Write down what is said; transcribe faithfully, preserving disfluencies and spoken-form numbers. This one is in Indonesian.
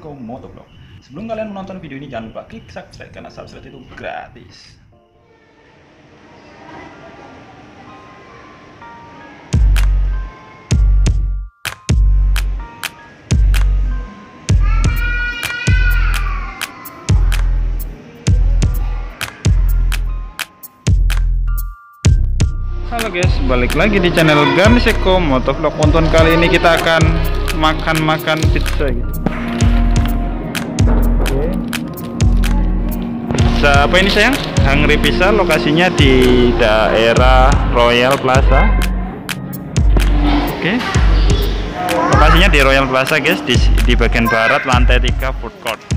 Seko Motovlog. Sebelum kalian menonton video ini, jangan lupa klik subscribe karena subscribe itu gratis. Halo guys, balik lagi di channel Gani Seko Motovlog. Untuk kali ini kita akan makan-makan pizza gitu. Oke. Pizza apa ini sayang? Hungry Pizza, lokasinya di daerah Royal Plaza. Oke. Lokasinya di Royal Plaza guys, di, di bagian barat lantai tiga food court.